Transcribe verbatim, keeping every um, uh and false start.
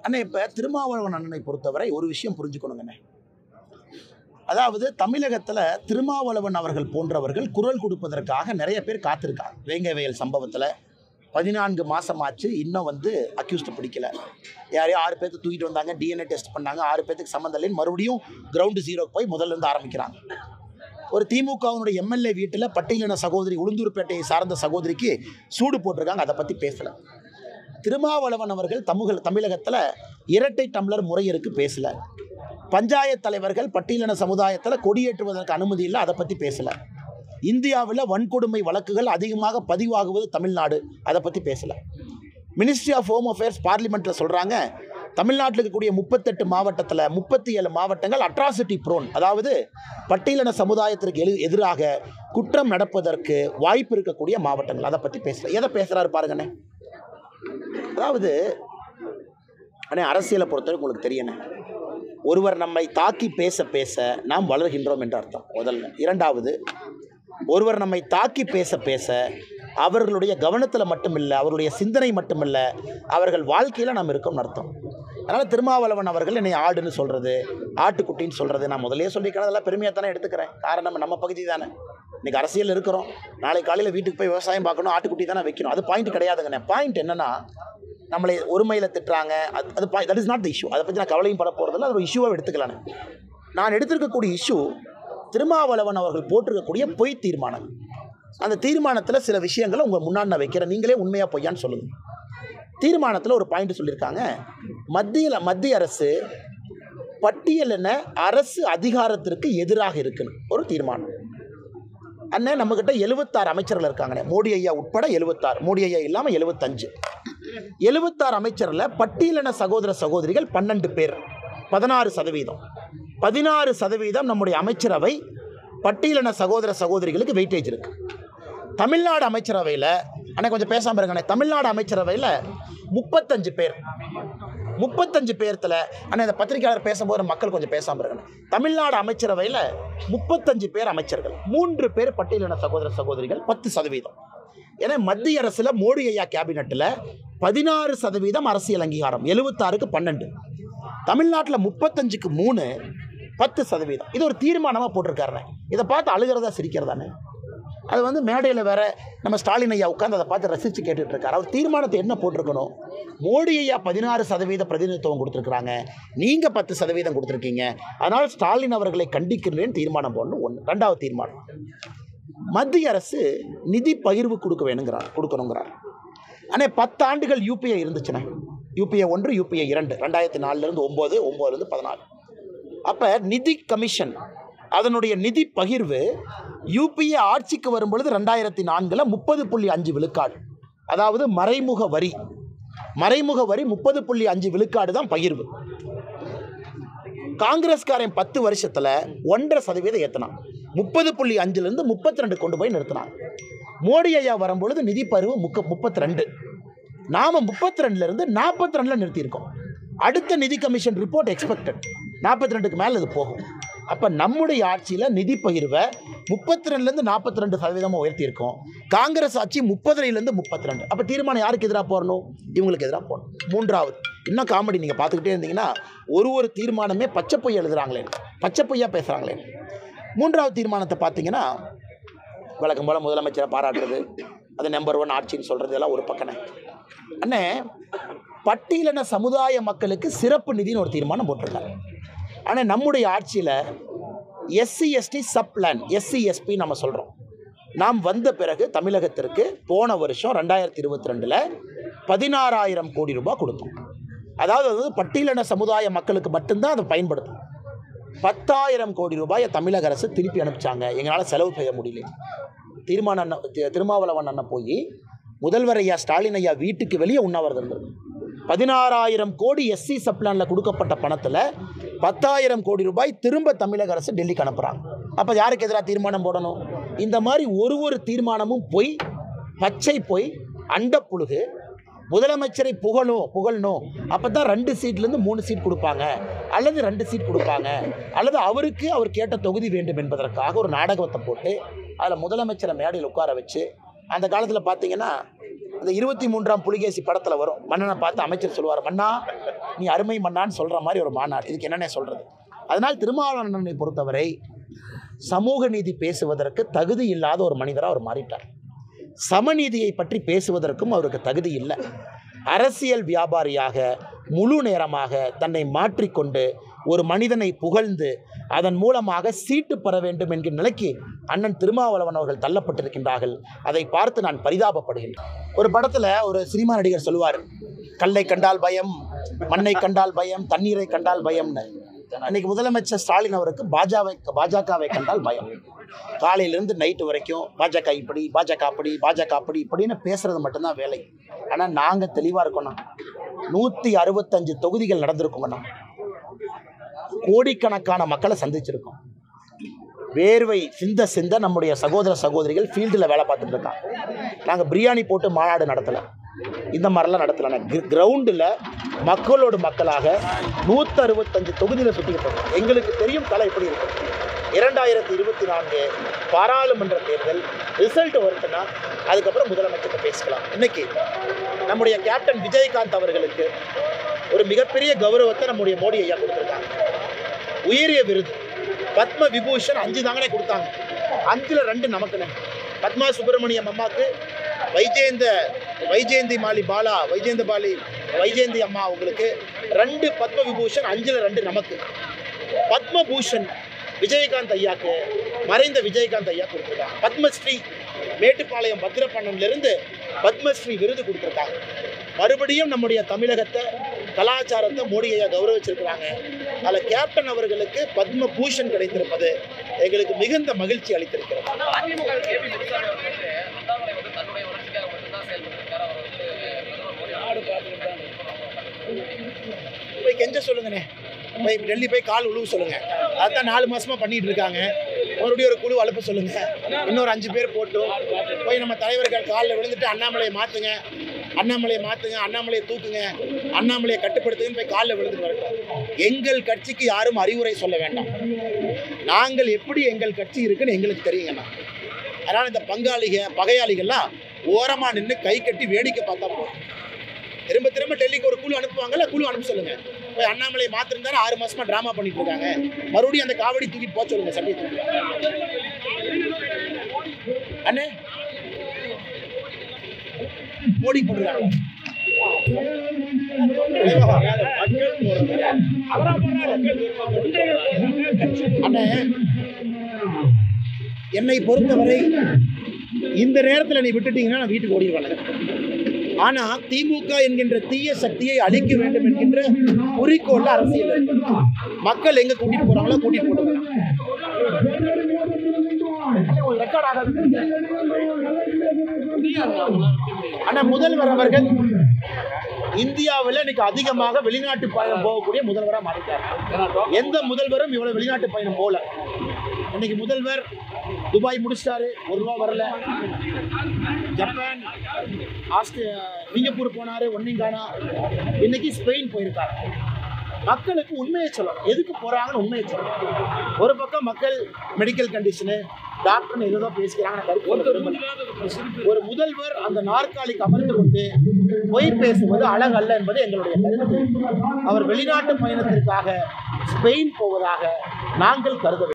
அண்ணே இப்போ திருமாவளவன் அண்ணனை பொறுத்தவரை ஒரு விஷயம் புரிஞ்சுக்கணுங்கண்ணே. அதாவது தமிழகத்தில் திருமாவளவன் அவர்கள் போன்றவர்கள் குரல் கொடுப்பதற்காக நிறைய பேர் காத்திருக்காங்க. வேங்கை வயல் சம்பவத்தில் பதினான்கு மாதம் ஆச்சு, இன்னும் வந்து அக்யூஸ்டு பிடிக்கல. யாரையும் ஆறு பேர்த்து தூக்கிட்டு வந்தாங்க, டிஎன்ஏ டெஸ்ட் பண்ணாங்க, ஆறு பேர்த்துக்கு சம்மந்தம் இல்லைன்னு மறுபடியும் கிரவுண்டு ஜீரோக்கு போய் முதல்ல இருந்து ஆரம்பிக்கிறாங்க. ஒரு திமுகவினுடைய எம்எல்ஏ வீட்டில் பட்டியலின சகோதரி உளுந்தூர்பேட்டையை சார்ந்த சகோதரிக்கு சூடு போட்டிருக்காங்க, அதை பற்றி பேசலை. திருமாவளவன் அவர்கள் தமிழ் தமிழகத்தில் இரட்டை டம்ளர் முறையிற்கு பேசலை. பஞ்சாயத்து தலைவர்கள் பட்டியலின சமுதாயத்தில் கொடியேற்றுவதற்கு அனுமதி இல்லை, அதை பற்றி பேசலை. இந்தியாவில் வன்கொடுமை வழக்குகள் அதிகமாக பதிவாகுவது தமிழ்நாடு, அதை பற்றி பேசலை. மினிஸ்ட்ரி ஆஃப் ஹோம் அஃபேர்ஸ் பார்லிமெண்ட்டில் சொல்கிறாங்க, தமிழ்நாட்டில் இருக்கக்கூடிய முப்பத்தெட்டு மாவட்டத்தில் முப்பத்தி ஏழு மாவட்டங்கள் அட்ராசிட்டி ப்ரோன், அதாவது பட்டியலின சமுதாயத்திற்கு எது எதிராக குற்றம் நடப்பதற்கு வாய்ப்பு இருக்கக்கூடிய மாவட்டங்கள், அதை பற்றி பேசலை. எதை பேசுகிறாரு பாருங்கண்ணே. அதாவது அண்ணே, அரசியலை பொறுத்தவரை உங்களுக்கு தெரியணே, ஒருவர் நம்மை தாக்கி பேச பேச நாம் வளர்கின்றோம் என்று அர்த்தம் முதல்ல. இரண்டாவது, ஒருவர் நம்மை தாக்கி பேச பேச அவர்களுடைய கவனத்தில் மட்டுமில்லை, அவருடைய சிந்தனை மட்டுமில்லை, அவர்கள் வாழ்க்கையில் நாம் இருக்கோம்னு அர்த்தம். அதனால் திருமாவளவன் அவர்கள் என்னை ஆடுன்னு சொல்கிறது, ஆட்டுக்குட்டின்னு சொல்கிறது, நான் முதலே சொல்லிக்கிறேன், அதெல்லாம் பெருமையாக தானே எடுத்துக்கிறேன். காரணம் நம்ம பகுதி தானே, இன்றைக்கி அரசியல் இருக்கிறோம், நாளை காலையில் வீட்டுக்கு போய் விவசாயம் பார்க்கணும், ஆட்டுக்குட்டி தானே வைக்கணும். அது பாயிண்ட் கிடையாதுங்கண்ணே. பாயிண்ட் என்னென்னா, நம்மளை ஒருமையில் திட்டுறாங்க, அது அது point, that is not the issue. அதை பற்றி நான் கவலையும் பட போகிறதில்ல, அது ஒரு இஷ்யூவாக எடுத்துக்கலானே. நான் எடுத்திருக்கக்கூடிய இஷ்யூ திருமாவளவன் அவர்கள் போட்டிருக்கக்கூடிய பொய் தீர்மானம். அந்த தீர்மானத்தில் சில விஷயங்களை உங்கள் முன்னாடி நான் வைக்கிறேன், நீங்களே உண்மையாக பொய்யான்னு சொல்லுங்கள். தீர்மானத்தில் ஒரு பாயிண்ட் சொல்லியிருக்காங்க, மத்தியில் மத்திய அரசு பட்டியலின அரசு அதிகாரத்திற்கு எதிராக இருக்குன்னு ஒரு தீர்மானம். அண்ணே, நம்மக்கிட்ட எழுபத்தாறு அமைச்சர்கள் இருக்காங்கண்ணே, மோடி ஐயா உட்பட எழுபத்தாறு, மோடி ஐயா இல்லாமல் எழுபத்தஞ்சு. எழுபத்தாறு அமைச்சரில் பட்டியலின சகோதர சகோதரிகள் பன்னெண்டு பேர், பதினாறு சதவீதம். பதினாறு சதவீதம் நம்முடைய அமைச்சரவை பட்டியலின சகோதர சகோதரிகளுக்கு வெயிட்டேஜ் இருக்குது. தமிழ்நாடு அமைச்சரவையில், அண்ணே கொஞ்சம் பேசாமல் இருங்கண்ணே, தமிழ்நாடு அமைச்சரவையில் முப்பத்தஞ்சு பேர், முப்பத்தஞ்சு பேர்த்தில் அண்ணே இந்த பத்திரிகையாளர் பேசும்போது மக்கள் கொஞ்சம் பேசாமல் இருக்கணும். தமிழ்நாடு அமைச்சரவையில் முப்பத்தஞ்சு பேர் அமைச்சர்கள், மூன்று பேர் பட்டியலின சகோதர சகோதரிகள், பத்து சதவீதம். ஏன்னா மத்திய அரசில் மோடி ஐயா கேபினட்டில் பதினாறு சதவீதம் அரசியல் அங்கீகாரம், எழுபத்தாறுக்கு பன்னெண்டு. தமிழ்நாட்டில் முப்பத்தஞ்சுக்கு மூணு, பத்து சதவீதம். இது ஒரு தீர்மானமாக போட்டிருக்காருண்ணே. இதை பார்த்து அழுகிறதா சிரிக்கிறதானே? அது வந்து மேடையில் வேற நம்ம ஸ்டாலின் ஐயா உட்காந்து அதை பார்த்து ரசித்து கேட்டுட்டு இருக்காரு. அவர் தீர்மானத்தை என்ன போட்டிருக்கணும், மோடி ஐயா பதினாறு சதவீத பிரதிநிதித்துவம் கொடுத்துருக்குறாங்க, நீங்கள் பத்து சதவீதம் கொடுத்துருக்கீங்க, அதனால் ஸ்டாலின் அவர்களை கண்டிக்கிறேன்னு தீர்மானம் போடணும். ஒன்று. ரெண்டாவது தீர்மானம், மத்திய அரசு நிதி பகிர்வு கொடுக்க வேணுங்கிறார், கொடுக்கணுங்கிறார். ஆனால் பத்து ஆண்டுகள் யூபிஐ இருந்துச்சுண்ணே, யூபிஐ ஒன்று யூபிஐ இரண்டு, ரெண்டாயிரத்தி நாலுலேருந்து ஒம்பது, ஒம்போதுலேருந்து பதினாலு. அப்போ நிதி கமிஷன் அதனுடைய நிதி பகிர்வு யூபிஏ ஆட்சிக்கு வரும்பொழுது ரெண்டாயிரத்தி நான்கில் முப்பது புள்ளி அஞ்சு விழுக்காடு, அதாவது மறைமுக வரி, மறைமுக வரி முப்பது புள்ளி அஞ்சு விழுக்காடு தான் பகிர்வு. காங்கிரஸ்காரன் பத்து வருஷத்தில் ஒன்றரை சதவீதம் ஏற்றினான், முப்பது புள்ளி அஞ்சுலேருந்து முப்பத்தி ரெண்டு கொண்டு போய் நிறுத்தினான். மோடி ஐயா வரும்பொழுது நிதி பகிர்வு முக்க முப்பத்தி ரெண்டு, நாம் முப்பத்தி ரெண்டுலேருந்து நாற்பத்தி ரெண்டில் நிறுத்தியிருக்கோம். அடுத்த நிதி கமிஷன் ரிப்போர்ட் எக்ஸ்பெக்டட் நாற்பத்தி ரெண்டுக்கு மேலே இது போகும். அப்போ நம்முடைய ஆட்சியில் நிதி பகிர்வை முப்பத்தி ரெண்டுலேருந்து நாற்பத்தி ரெண்டு சதவீதமாக உயர்த்தியிருக்கோம். காங்கிரஸ் ஆட்சி முப்பதுலேருந்து முப்பத்தி ரெண்டு. அப்போ தீர்மானம் யாருக்கு எதிராக போடணும், இவங்களுக்கு எதிராக போடணும். மூன்றாவது, இன்னும் காமெடி நீங்கள் பார்த்துக்கிட்டே இருந்தீங்கன்னா ஒரு ஒரு தீர்மானமே பச்சை பொய் எழுதுகிறாங்களே, பச்சை பொய்யாக பேசுகிறாங்களே. மூன்றாவது தீர்மானத்தை பார்த்தீங்கன்னா வழக்கம் போல் முதலமைச்சரை பாராட்டுறது, அது நம்பர் ஒன் ஆட்சின்னு சொல்கிறது, எல்லாம் ஒரு பக்கனே. அண்ணே, பட்டியலின சமுதாய மக்களுக்கு சிறப்பு நிதின்னு ஒரு தீர்மானம் போட்டிருக்காங்க. ஆனால் நம்முடைய ஆட்சியில் SC ST sub plan, SC SP நம்ம சொல்கிறோம். நாம் வந்த பிறகு தமிழகத்திற்கு போன வருஷம் ரெண்டாயிரத்தி இருபத்தி ரெண்டில் பதினாறாயிரம் கோடி ரூபாய் கொடுத்தோம். அதாவது அது பட்டியலின சமுதாய மக்களுக்கு மட்டும்தான் அதை பயன்படுத்தும். பத்தாயிரம் கோடி ரூபாயை தமிழக அரசு திருப்பி அனுப்பிச்சாங்க, எங்களால் செலவு செய்ய முடியல. தீர்மானம் அண்ணன் திருமாவளவன் அண்ணன் போய் முதல்வர் ஐயா ஸ்டாலின் ஐயா வீட்டுக்கு வெளியே உண்ணாவிரதம் இருந்தது. பதினாறாயிரம் கோடி எஸ்சி சப்ளானில் கொடுக்கப்பட்ட பணத்தில் பத்தாயிரம் கோடி ரூபாய் திரும்ப தமிழக அரசு டெல்லிக்கு அனுப்புகிறாங்க. அப்போ யாருக்கு எதிராக தீர்மானம் போடணும்? இந்த மாதிரி ஒரு ஒரு தீர்மானமும் பொய், பச்சை பொய், அண்ட புழுகு. முதலமைச்சரை புகழும் புகழணும், அப்போ தான் ரெண்டு சீட்லேருந்து மூணு சீட் கொடுப்பாங்க, அல்லது ரெண்டு சீட் கொடுப்பாங்க, அல்லது அவருக்கு அவர் கேட்ட தொகுதி வேண்டும் என்பதற்காக ஒரு நாடகத்தை போட்டு அதில் முதலமைச்சரை மேடையில் உட்கார வச்சு, அந்த காலத்தில் பார்த்தீங்கன்னா அந்த இருபத்தி மூன்றாம் புலிகேசி படத்தில் வரும். மன்னனை பார்த்து அமைச்சர் சொல்லுவார், மன்னா நீ அருமை மன்னான்னு சொல்கிற மாதிரி ஒரு மாநாடு. இதுக்கு என்னென்ன சொல்கிறது? அதனால் திருமாவளவனை பொறுத்தவரை சமூக நீதி பேசுவதற்கு தகுதி இல்லாத ஒரு மனிதராக அவர் மாறிட்டார். சமநீதியை பற்றி பேசுவதற்கும் அவருக்கு தகுதி இல்லை. அரசியல் வியாபாரியாக முழு நேரமாக தன்னை மாற்றிக்கொண்டு ஒரு மனிதனை புகழ்ந்து அதன் மூலமாக சீட்டு பெற வேண்டும் என்கிற நிலைக்கு அண்ணன் திருமாவளவன் அவர்கள் தள்ளப்பட்டிருக்கின்றார்கள். அதை பார்த்து நான் பரிதாபப்படுகின்றேன். ஒரு படத்தில் ஒரு சினிமா நடிகர் சொல்லுவார், கல்லை கண்டால் பயம், மண்ணை கண்டால் பயம், தண்ணீரை கண்டால் பயம்னு. அன்னைக்கு முதலமைச்சர் ஸ்டாலின் அவருக்கு பாஜகவை பாஜகவை கண்டால் பயம். காலையிலேருந்து நைட்டு வரைக்கும் பாஜக இப்படி, பாஜக அப்படி, பாஜக அப்படி இப்படின்னு பேசுறது மட்டும்தான் வேலை. ஆனால் நாங்கள் தெளிவாக இருக்கோண்ணா, நூற்றி அறுபத்தஞ்சு தொகுதிகள் நடந்திருக்கோங்கண்ணா, கோடிக்கணக்கான மக்களை சந்திச்சிருக்கோம். வேர்வை சிந்த சிந்த நம்முடைய சகோதர சகோதரிகள் ஃபீல்டில் வேலை பார்த்துட்டு இருக்காங்க. நாங்கள் பிரியாணி போட்டு மாநாடு நடத்தலை, இந்த மாதிரிலாம் நடத்தலை. கிரவுண்டில் மக்களோடு மக்களாக நூற்றி அறுபத்தஞ்சு தொகுதியில் சுற்றிக்கிட்டு இருக்கோம். எங்களுக்கு தெரியும் கலை எப்படி இருக்கு. இரண்டாயிரத்தி இருபத்தி நான்கு பாராளுமன்ற தேர்தல் ரிசல்ட் வருதுன்னா அதுக்கப்புறம் முதலமைச்சர்கிட்ட பேசிக்கலாம். இன்னைக்கு நம்முடைய கேப்டன் விஜயகாந்த் அவர்களுக்கு ஒரு மிகப்பெரிய கௌரவத்தை நம்முடைய மோடி ஐயா கொடுத்துருக்காங்க. உயரிய விருது பத்ம விபூஷன் அஞ்சு தாங்கனே கொடுத்தாங்க. அஞ்சுல ரெண்டு நமக்குன்னு. பத்மா சுப்பிரமணியம் அம்மாவுக்கு வைஜெயந்த வைஜெயந்தி மாலி பாலா வைஜெயந்த பாலி வைஜெயந்தி அம்மா அவங்களுக்கு ரெண்டு பத்ம விபூஷன், அஞ்சுல ரெண்டு நமக்கு. பத்மபூஷன் விஜயகாந்த் ஐயாக்கு மறைந்த விஜயகாந்த் ஐயா கொடுத்துருக்காங்க. பத்மஸ்ரீ மேட்டுப்பாளையம் பத்திரப்பண்ணன்லேருந்து பத்மஸ்ரீ விருது கொடுத்துருக்காங்க. மறுபடியும் நம்முடைய தமிழகத்தை கலாச்சாரத்தை மோடி ஐயா கௌரவிச்சிருக்கிறாங்க. அதில் கேப்டன் அவர்களுக்கு பத்ம பூஷன் கிடைத்திருப்பது எங்களுக்கு மிகுந்த மகிழ்ச்சி அளித்திருக்கிறது. போய் கெஞ்ச சொல்லுங்கண்ணே, போய் டெல்லி போய் கால் உழுவு சொல்லுங்க. அதுதான் நாலு மாசமா பண்ணிட்டு இருக்காங்க. மறுபடியும் ஒரு குழு அனுப்ப சொல்லுங்க, இன்னொரு அஞ்சு பேர் போட்டும் போய் நம்ம தலைவர்கள் காலில் விழுந்துட்டு அண்ணாமலையை மாற்றுங்க, அண்ணாமலையை மாற்றுங்க, அண்ணாமலையை தூக்குங்க, அண்ணாமலையை கட்டுப்படுத்துங்கன்னு போய் காலில் விழுந்துட்டு வரட்டும். எங்கள் கட்சிக்கு யாரும் அறிவுரை சொல்ல வேண்டாம். நாங்கள் எப்படி எங்கள் கட்சி இருக்குன்னு எங்களுக்கு தெரியுங்கண்ணா. அதனால் இந்த பங்காளிக பகையாளிகள்லாம் ஓரமாக நின்று கை கட்டி வேடிக்கை பார்த்தா போதும். திரும்ப திரும்ப டெல்லிக்கு ஒரு குழு அனுப்புவாங்கல்ல, குழு அனுப்ப சொல்லுங்க. போய் அண்ணாமலையை மாத்திருந்தாரு ஆறு மாசமா டிராமா பண்ணிட்டு இருக்காங்க. மறுபடியும் அந்த காவடி தூக்கிட்டு போக சொல்லுங்க சட்டை. அண்ணே மோடி போடுறாங்க. அண்ணே என்னை பொறுத்தவரை இந்த நேரத்தில் நீ விட்டுட்டீங்கன்னா நான் வீட்டுக்கு ஓடிடுவாங்க. ஆனா திமுக என்கின்ற தீய சக்தியை அழிக்க வேண்டும் என்கின்ற குறிக்கோள் அரசியல். மக்கள் எங்க கூட்டிட்டு போறாங்களோ கூட்டிட்டு போறாங்க. ஆனா முதல்வர் அவர்கள் இந்தியாவில் இன்னைக்கு அதிகமாக வெளிநாட்டு பயணம் போகக்கூடிய முதல்வராக மாறிட்டார். எந்த முதல்வரும் இவ்வளவு வெளிநாட்டு பயணம் போல. இன்னைக்கு முதல்வர் துபாய் முடிச்சிட்டாரு, ஒரு ரூபா வரல. ஜப்பான், ஆஸ்திரே சிங்கப்பூர் போனாரு, ஒன்னையும் காணா. இன்னைக்கு ஸ்பெயின் போயிருக்காரு. மக்களுக்கு உண்மையை சொல்லணும், எதுக்கு போறாங்கன்னு உண்மையை சொல்லணும். ஒரு பக்கம் மக்கள் மெடிக்கல் கண்டிஷனு டாக்டர்னு ஏதோ பேசிக்கிறாங்க. ஒரு முதல்வர் அந்த நாற்காலிக்கு அமர்ந்து கொண்டு பொய் பேசுவது அழகல்ல என்பது எங்களுடைய கருத்து. அவர் வெளிநாட்டு பயணத்திற்காக ஸ்பெயின் போவதாக நாங்கள் கருத